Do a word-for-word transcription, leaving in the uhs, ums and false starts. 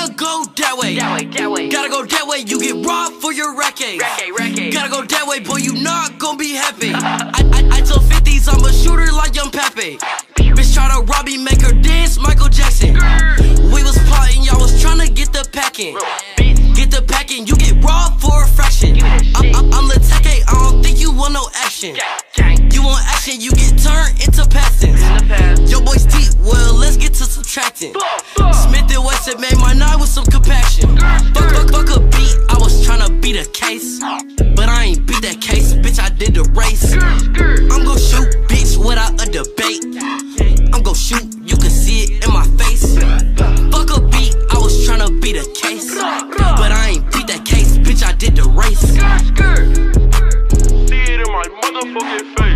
Gotta go that way. That way, that way. Gotta go that way, you get robbed for your racket. Racket, racket. Gotta go that way, boy, you not gon' be happy. I, I, I told fifties I'm a shooter like Young Pepe. Bitch try to rob me, make her dance Michael Jackson. We was plotting, y'all was tryna get the packing. Get the packing, you get robbed for a fraction. I, I, I'm the tech, I don't think you want no action. You want action, you get turned into pastons. Yo boys deep, well let's get to subtracting. Smith and Wesson made my night with some compassion. Fuck, fuck, fuck a beat, I was tryna beat a case, but I ain't beat that case, bitch, I did the race. I'm gon' shoot, bitch, without a debate. I'm gon' shoot, you can see it in my face. Fuck a beat, I was tryna beat a case, but I ain't beat that case, bitch, I did the race. See it in my motherfucking face.